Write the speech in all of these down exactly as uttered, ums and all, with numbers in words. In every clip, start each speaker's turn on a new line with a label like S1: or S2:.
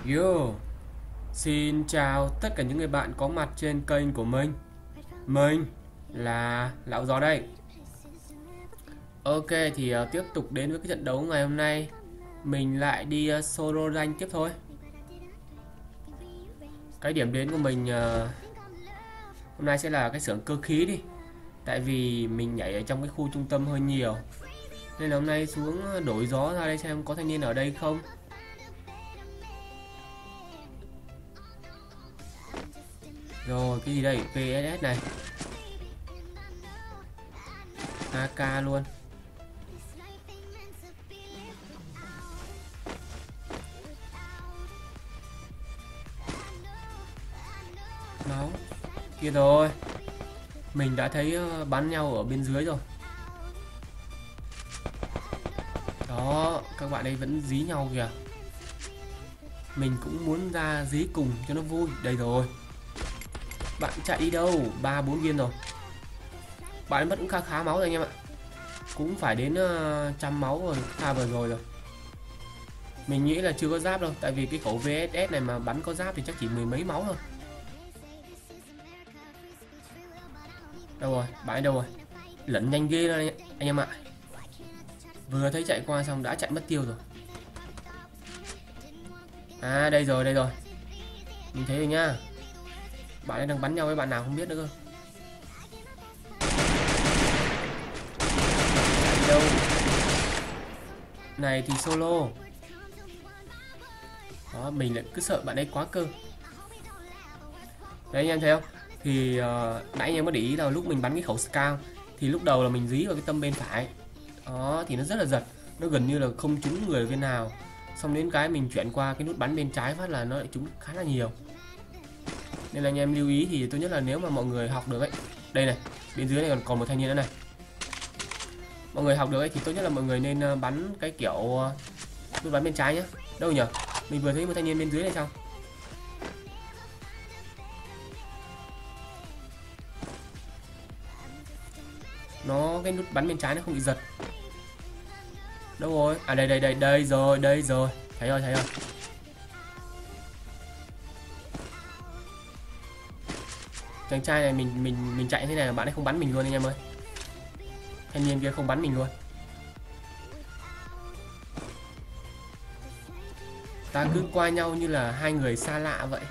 S1: Yo, xin chào tất cả những người bạn có mặt trên kênh của mình. Mình là Lão Gió đây. Ok, thì uh, tiếp tục đến với cái trận đấu ngày hôm nay. Mình lại đi uh, solo rank tiếp thôi. Cái điểm đến của mình uh, hôm nay sẽ là cái xưởng cơ khí đi. Tại vì mình nhảy ở trong cái khu trung tâm hơi nhiều, nên là hôm nay xuống đổi gió ra đây xem có thanh niên ở đây không. Rồi, cái gì đây? vê ét ét này, a ca luôn. Máu kia rồi. Mình đã thấy bắn nhau ở bên dưới rồi. Đó, các bạn ấy vẫn dí nhau kìa. Mình cũng muốn ra dí cùng cho nó vui. Đây rồi. Bạn chạy đi đâu? Ba bốn viên rồi. Bạn ấy mất cũng khá khá máu rồi anh em ạ. Cũng phải đến uh, trăm máu rồi, pha vừa rồi rồi. Mình nghĩ là chưa có giáp đâu. Tại vì cái khẩu vê ét ét này mà bắn có giáp thì chắc chỉ mười mấy máu thôi. Đâu rồi? Bạn ấy đâu rồi? Lẫn nhanh ghê rồi anh em ạ. Vừa thấy chạy qua xong đã chạy mất tiêu rồi. À đây rồi, đây rồi. Mình thấy rồi nhá. Bạn ấy đang bắn nhau với bạn nào không biết nữa cơ. Chạy đâu? Này thì solo. Đó, mình lại cứ sợ bạn ấy quá cơ. Đấy anh em thấy không? Thì uh, nãy anh em có để ý là lúc mình bắn cái khẩu scout thì lúc đầu là mình dí vào cái tâm bên phải. Đó, thì nó rất là giật. Nó gần như là không trúng người bên nào. Xong đến cái mình chuyển qua cái nút bắn bên trái phát là nó lại trúng khá là nhiều. Nên là anh em lưu ý thì tốt nhất là nếu mà mọi người học được ấy. Đây này, bên dưới này còn còn một thanh niên nữa này. Mọi người học được ấy thì tốt nhất là mọi người nên bắn cái kiểu nút bắn bên trái nhá. Đâu nhỉ? Mình vừa thấy một thanh niên bên dưới này sao? Nó cái nút bắn bên trái nó không bị giật. Đâu rồi? À đây đây đây đây rồi, đây rồi. Thấy rồi, thấy rồi. Chàng trai này mình mình mình chạy thế này là bạn ấy không bắn mình luôn anh em ơi. Thanh niên kia không bắn mình luôn. Ta cứ qua nhau như là hai người xa lạ vậy.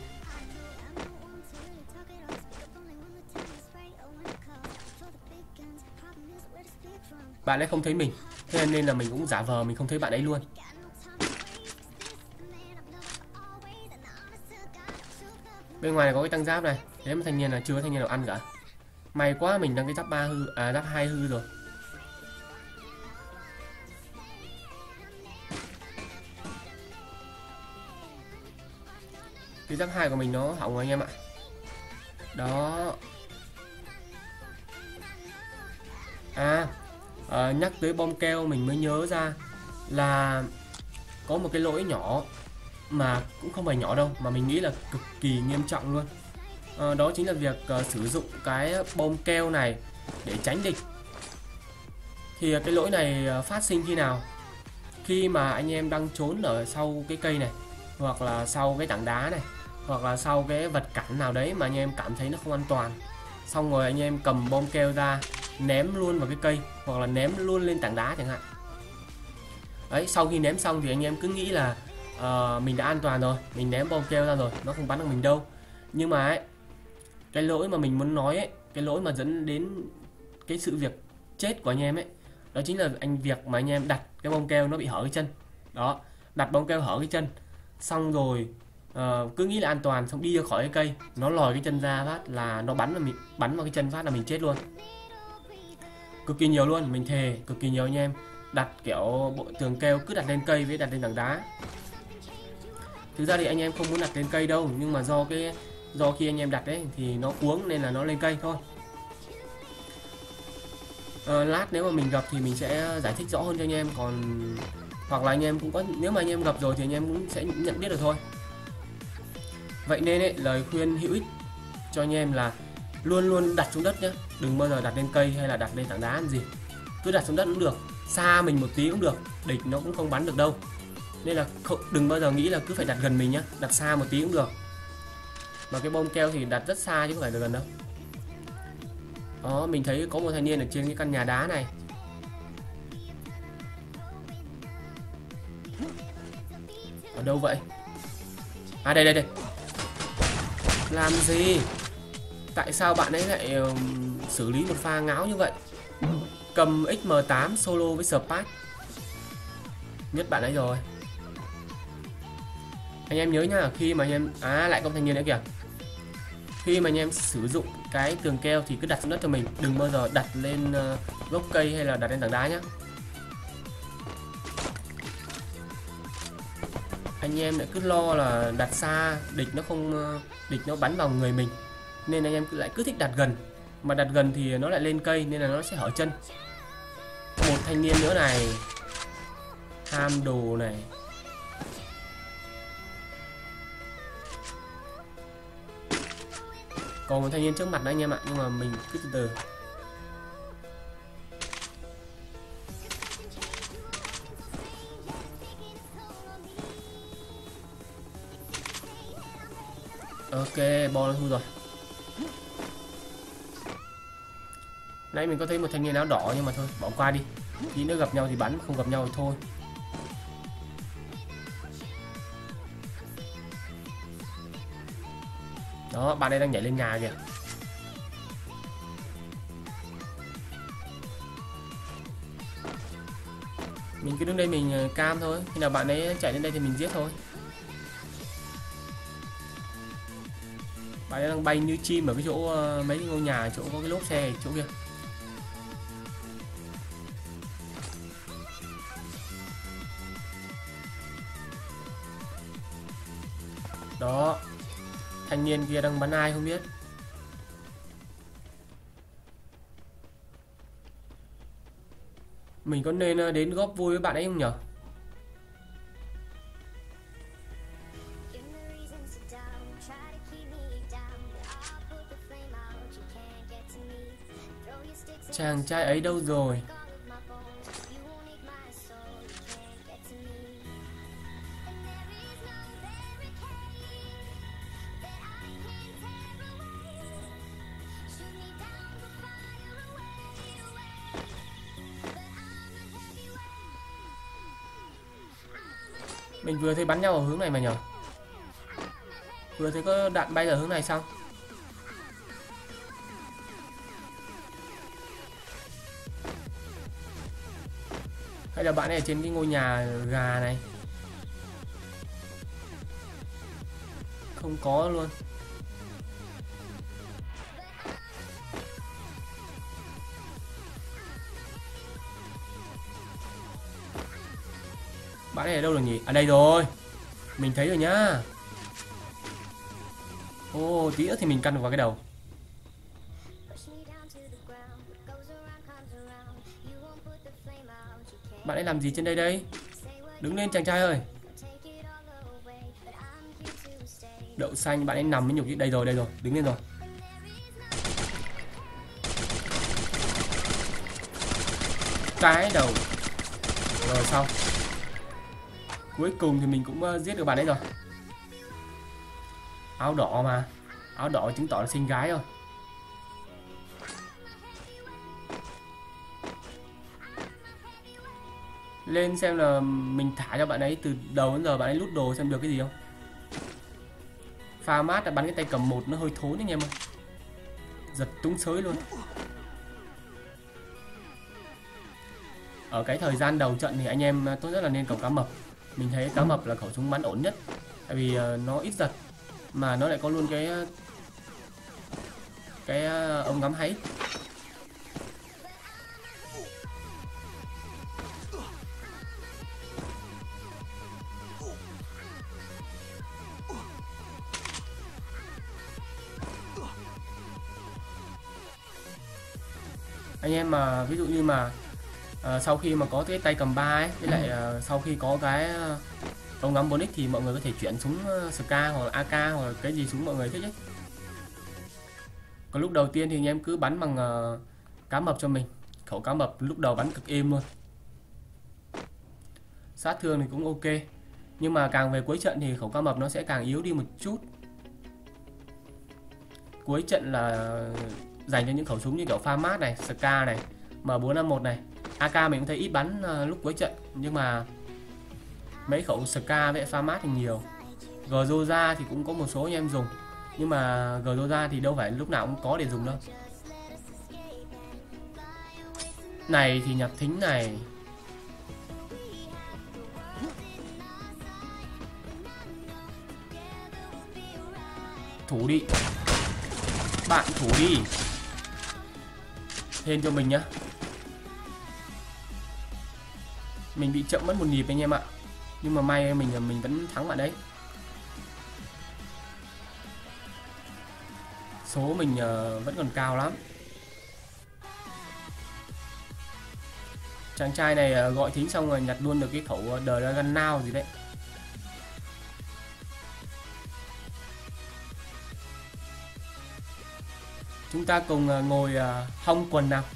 S1: Bạn ấy không thấy mình, thế nên là mình cũng giả vờ mình không thấy bạn ấy luôn. Bên ngoài này có cái tăng giáp này. Thế mà thanh niên là chưa có thanh niên nào ăn cả. May quá mình đang cái giáp ba hư, à giáp hai hư rồi. Cái giáp hai của mình nó hỏng rồi anh em ạ. Đó. À, à nhắc tới bom keo mình mới nhớ ra là có một cái lỗi nhỏ mà cũng không phải nhỏ đâu, mà mình nghĩ là cực kỳ nghiêm trọng luôn. À, đó chính là việc uh, sử dụng cái bom keo này để tránh địch. Thì uh, cái lỗi này uh, phát sinh khi nào? Khi mà anh em đang trốn ở sau cái cây này, hoặc là sau cái tảng đá này, hoặc là sau cái vật cản nào đấy mà anh em cảm thấy nó không an toàn. Xong rồi anh em cầm bom keo ra ném luôn vào cái cây, hoặc là ném luôn lên tảng đá chẳng hạn. Đấy, sau khi ném xong thì anh em cứ nghĩ là uh, mình đã an toàn rồi, mình ném bom keo ra rồi, nó không bắn được mình đâu. Nhưng mà ấy, cái lỗi mà mình muốn nói ấy, cái lỗi mà dẫn đến cái sự việc chết của anh em ấy, đó chính là anh việc mà anh em đặt cái bom keo nó bị hở cái chân. Đó, đặt bom keo hở cái chân, xong rồi uh, cứ nghĩ là an toàn, xong đi ra khỏi cái cây, nó lòi cái chân ra phát là nó bắn vào mình, bắn vào cái chân phát là mình chết luôn. Cực kỳ nhiều luôn, mình thề cực kỳ nhiều anh em đặt kiểu bộ tường keo cứ đặt lên cây với đặt lên tảng đá. Thực ra thì anh em không muốn đặt lên cây đâu, nhưng mà do cái do khi anh em đặt đấy thì nó cuống nên là nó lên cây thôi. À, lát nếu mà mình gặp thì mình sẽ giải thích rõ hơn cho anh em, còn hoặc là anh em cũng có, nếu mà anh em gặp rồi thì anh em cũng sẽ nhận biết được thôi. Vậy nên ấy, lời khuyên hữu ích cho anh em là luôn luôn đặt xuống đất nhé, đừng bao giờ đặt lên cây hay là đặt lên tảng đá làm gì. Cứ đặt xuống đất cũng được, xa mình một tí cũng được, địch nó cũng không bắn được đâu. Nên là không, đừng bao giờ nghĩ là cứ phải đặt gần mình nhá, đặt xa một tí cũng được. Mà cái bom keo thì đặt rất xa chứ không phải là gần đâu. Đó, mình thấy có một thanh niên ở trên cái căn nhà đá này. Ở đâu vậy? À đây đây đây. Làm gì? Tại sao bạn ấy lại uh, xử lý một pha ngáo như vậy? Cầm ích em tám solo với Spark. Nhất bạn ấy rồi. Anh em nhớ nhá, khi mà anh em à lại có thanh niên nữa kìa. Khi mà anh em sử dụng cái tường keo thì cứ đặt xuống đất cho mình, đừng bao giờ đặt lên uh, gốc cây hay là đặt lên tảng đá nhá. Anh em lại cứ lo là đặt xa, địch nó không uh, địch nó bắn vào người mình. Nên anh em cứ lại cứ thích đặt gần. Mà đặt gần thì nó lại lên cây nên là nó sẽ hở chân. Một thanh niên nữa này. Ham đồ này. Còn một thanh niên trước mặt đó anh em ạ, nhưng mà mình cứ từ từ. Ok, ball hư rồi. Nãy mình có thấy một thanh niên áo đỏ nhưng mà thôi, bỏ qua đi. Tí nữa gặp nhau thì bắn, không gặp nhau thì thôi. Đó, bạn ấy đang nhảy lên nhà kìa. Mình cứ đứng đây mình cam thôi. Khi nào bạn ấy chạy lên đây thì mình giết thôi. Bạn ấy đang bay như chim ở cái chỗ mấy cái ngôi nhà, chỗ có cái lốp xe chỗ kia. Đó. Thanh niên kia đang bắn ai không biết. Mình có nên đến góp vui với bạn ấy không nhở? Chàng trai ấy đâu rồi? Mình vừa thấy bắn nhau ở hướng này mà nhở? Vừa thấy có đạn bay ở hướng này sao? Hay là bạn này ở trên cái ngôi nhà gà này? Không có luôn. Bạn này ở đâu rồi nhỉ? À đây rồi. Mình thấy rồi nhá. Ô, oh, tí nữa thì mình căn vào cái đầu. Bạn ấy làm gì trên đây đây? Đứng lên chàng trai ơi. Đậu xanh, bạn ấy nằm với nhục chứ. Đây rồi, đây rồi, đứng lên rồi. Cái đầu. Rồi xong. Cuối cùng thì mình cũng uh, giết được bạn ấy rồi. Áo đỏ mà. Áo đỏ chứng tỏ là xinh gái rồi. Lên xem là mình thả cho bạn ấy từ đầu đến giờ bạn ấy lút đồ xem được cái gì không. Pha mát là bắn cái tay cầm một nó hơi thốn anh em ơi. Giật túng xới luôn. Ở cái thời gian đầu trận thì anh em tốt nhất là nên cầm cá mập. Mình thấy cá mập là khẩu súng bắn ổn nhất. Tại vì nó ít giật. Mà nó lại có luôn cái Cái ống ngắm háy. Anh em mà ví dụ như mà uh, sau khi mà có cái tay cầm ba ấy, với lại uh, sau khi có cái uh, ống ngắm bốn ích thì mọi người có thể chuyển súng uh, Ska hoặc là a ca hoặc là cái gì súng mọi người thích ấy. Còn lúc đầu tiên thì anh em cứ bắn bằng uh, cá mập cho mình. Khẩu cá mập lúc đầu bắn cực êm luôn. Sát thương thì cũng ok. Nhưng mà càng về cuối trận thì khẩu ca mập nó sẽ càng yếu đi một chút. Cuối trận là dành cho những khẩu súng như kiểu Famas này, Ska này, M bốn năm một này. a ca mình cũng thấy ít bắn uh, lúc cuối trận, nhưng mà mấy khẩu Ska với Famas thì nhiều. Groza thì cũng có một số anh em dùng, nhưng mà Groza thì đâu phải lúc nào cũng có để dùng đâu. Này thì nhặt thính này. Thủ đi. Bạn thủ đi. Hên cho mình nhá. Mình bị chậm mất một nhịp anh em ạ. Nhưng mà may mình mình vẫn thắng bạn đấy. Số mình uh, vẫn còn cao lắm. Chàng trai này uh, gọi thính xong rồi nhặt luôn được cái khẩu uh, Dragon Now gì đấy. Chúng ta cùng uh, ngồi uh, hong quần nào.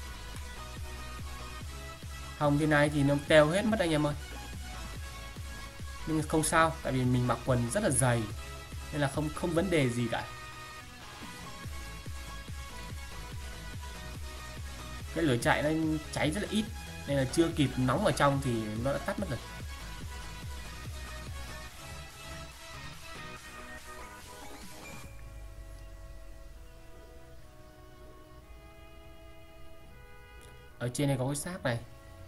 S1: Hồng thế này thì nó teo hết mất anh em ơi. Nhưng không sao, tại vì mình mặc quần rất là dày nên là không không vấn đề gì cả. Cái lửa chạy nó cháy rất là ít nên là chưa kịp nóng vào trong thì nó đã tắt mất rồi. Ở trên này có cái xác này.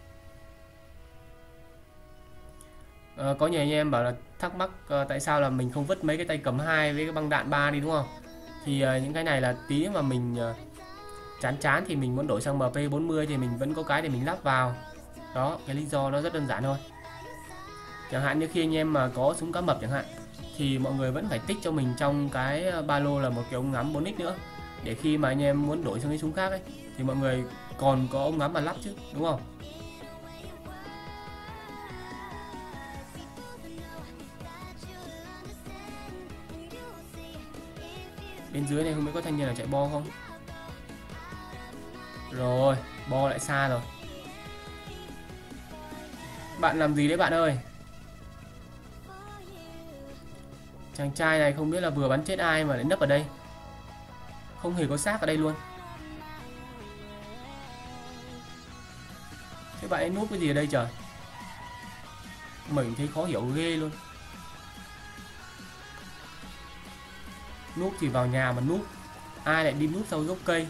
S1: À, có nhiều anh em bảo là thắc mắc uh, tại sao là mình không vứt mấy cái tay cầm hai với cái băng đạn ba đi đúng không? Thì uh, những cái này là tí mà mình uh, chán chán thì mình muốn đổi sang em pê bốn mươi thì mình vẫn có cái để mình lắp vào. Đó, cái lý do nó rất đơn giản thôi. Chẳng hạn như khi anh em mà có súng cá mập chẳng hạn thì mọi người vẫn phải tích cho mình trong cái ba lô là một cái ống ngắm bốn x nữa, để khi mà anh em muốn đổi sang cái súng khác ấy thì mọi người còn có ống ngắm mà lắp chứ, đúng không? Bên dưới này không biết có thanh niên nào chạy bo không? Rồi, bo lại xa rồi. Bạn làm gì đấy bạn ơi? Chàng trai này không biết là vừa bắn chết ai mà lại nấp ở đây. Không hề có xác ở đây luôn. Thế bạn ấy núp cái gì ở đây trời? Mình thấy khó hiểu ghê luôn. Núp thì vào nhà mà núp, ai lại đi núp sau gốc cây?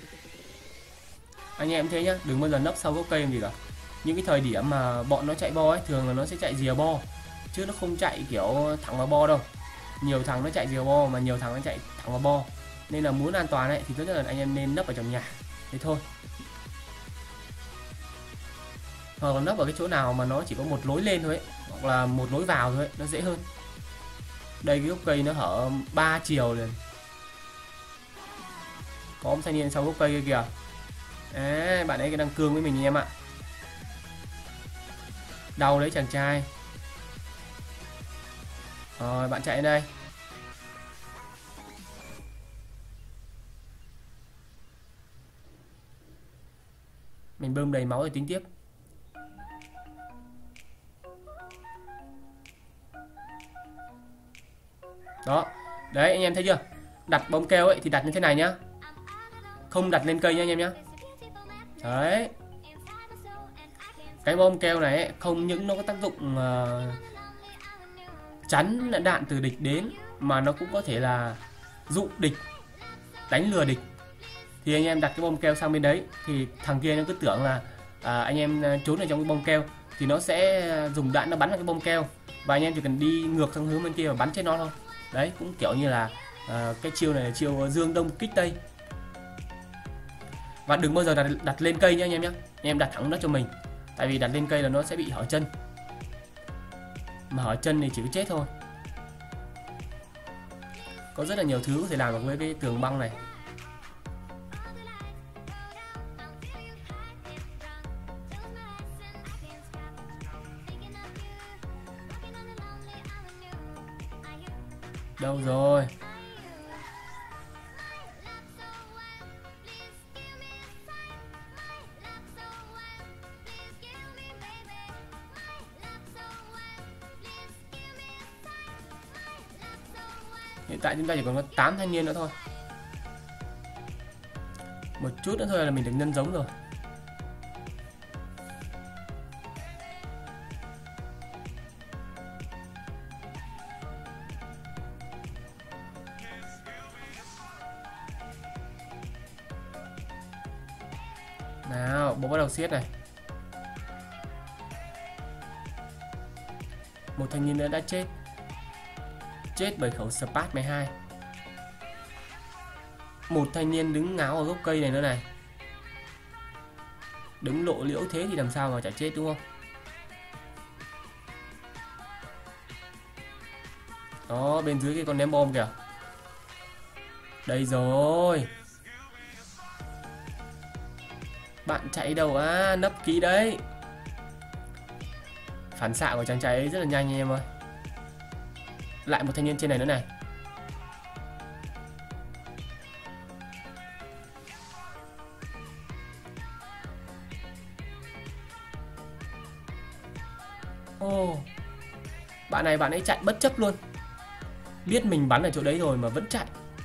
S1: Anh em thế nhá, đừng bao giờ nấp sau gốc cây làm gì cả. Những cái thời điểm mà bọn nó chạy bo ấy, thường là nó sẽ chạy rìa bo, chứ nó không chạy kiểu thẳng vào bo đâu. Nhiều thằng nó chạy rìa bo mà nhiều thằng nó chạy thẳng vào bo. Nên là muốn an toàn ấy thì tốt nhất là anh em nên nấp ở trong nhà. Thế thôi. Hoặc là nấp ở cái chỗ nào mà nó chỉ có một lối lên thôi ấy, hoặc là một lối vào thôi ấy, nó dễ hơn. Đây cái gốc cây nó hở ba chiều liền. Có ông thanh niên sau gốc cây kia kìa. À, bạn ấy đang cương với mình em ạ. Đau đấy chàng trai. Rồi bạn chạy đến đây. Mình bơm đầy máu rồi tính tiếp. Đó. Đấy anh em thấy chưa? Đặt bông keo ấy thì đặt như thế này nhá. Không đặt lên cây nha anh em nhá. Đấy. Cái bom keo này ấy, không những nó có tác dụng uh, chắn đạn từ địch đến, mà nó cũng có thể là dụ địch, đánh lừa địch. Thì anh em đặt cái bom keo sang bên đấy thì thằng kia nó cứ tưởng là à, anh em trốn ở trong cái bom keo thì nó sẽ dùng đạn nó bắn vào cái bom keo, và anh em chỉ cần đi ngược sang hướng bên kia và bắn chết nó thôi. Đấy, cũng kiểu như là à, cái chiêu này là chiêu dương đông kích tây. Và đừng bao giờ đặt, đặt lên cây nhá anh em nhé. Anh em đặt thẳng nó cho mình. Tại vì đặt lên cây là nó sẽ bị hở chân. Mà hở chân thì chỉ có chết thôi. Có rất là nhiều thứ có thể làm được với cái tường băng này. Đâu rồi? Hiện tại chúng ta chỉ còn có tám thanh niên nữa thôi. Một chút nữa thôi là mình được nhân giống rồi. Nào, bố bắt đầu siết này. Một thanh niên nữa đã chết. Chết bởi khẩu Spark mười hai. Một thanh niên đứng ngáo ở gốc cây này nữa này. Đứng lộ liễu thế thì làm sao mà chả chết đúng không? Đó, bên dưới cái con ném bom kìa. Đây rồi. Bạn chạy đâu á? Nấp kỹ đấy. Phản xạ của chàng trai ấy rất là nhanh anh em ơi. Lại một thanh niên trên này nữa này. Ồ, bạn này bạn ấy chạy bất chấp luôn. Biết mình bắn ở chỗ đấy rồi mà vẫn chạy.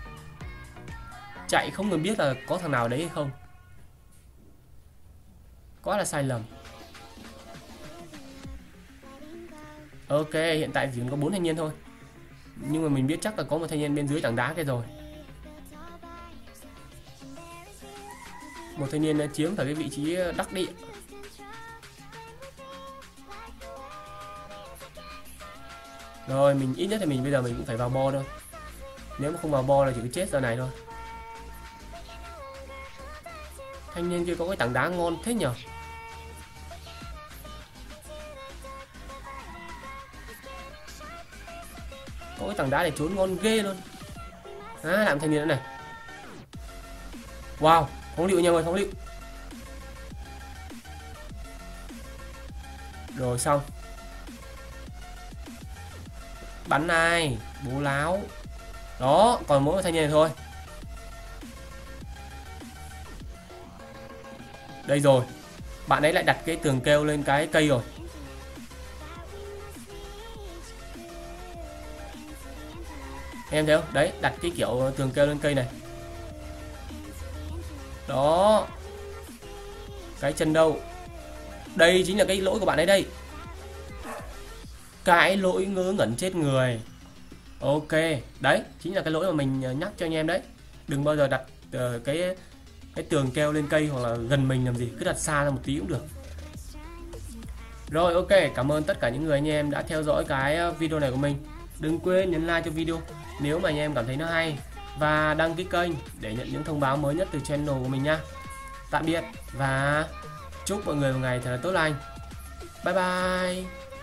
S1: Chạy không cần biết là có thằng nào đấy hay không. Quá là sai lầm. Ok, hiện tại chỉ có bốn thanh niên thôi. Nhưng mà mình biết chắc là có một thanh niên bên dưới tảng đá kia rồi. Một thanh niên đã chiếm phải cái vị trí đắc địa. Rồi, mình ít nhất thì mình bây giờ mình cũng phải vào bo thôi. Nếu mà không vào bo là chỉ có chết giờ này thôi. Thanh niên kia có cái tảng đá ngon thế nhở. Có cái tảng đá để trốn ngon ghê luôn. À, làm thanh niên nữa này. Wow, phóng lựu nha mọi người, phóng lựu. Rồi xong. Bắn này, bố láo. Đó, còn mỗi một thanh niên này thôi. Đây rồi. Bạn ấy lại đặt cái tường keo lên cái cây rồi. Em thấy không? Đấy, đặt cái kiểu tường keo lên cây này. Đó. Cái chân đâu? Đây chính là cái lỗi của bạn ấy đây. Cái lỗi ngớ ngẩn chết người. Ok, đấy chính là cái lỗi mà mình nhắc cho anh em đấy. Đừng bao giờ đặt uh, cái cái tường keo lên cây hoặc là gần mình làm gì, cứ đặt xa ra một tí cũng được. Rồi ok, cảm ơn tất cả những người anh em đã theo dõi cái video này của mình. Đừng quên nhấn like cho video nếu mà anh em cảm thấy nó hay, và đăng ký kênh để nhận những thông báo mới nhất từ channel của mình nha. Tạm biệt và chúc mọi người một ngày thật là tốt lành. Bye bye.